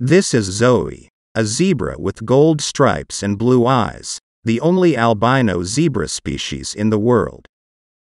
This is Zoe, a zebra with gold stripes and blue eyes, the only albino zebra species in the world.